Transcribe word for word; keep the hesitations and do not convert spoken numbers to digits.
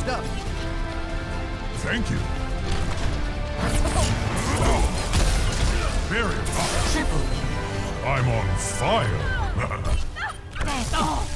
charged up. Thank you. Very hot. Triple. I'm on fire. Oh.